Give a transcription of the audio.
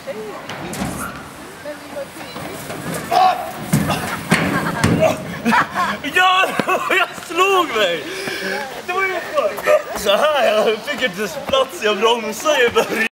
Ja, jag slog mig! Det var ju så här, jag fick inte plats, jag bromsade i början.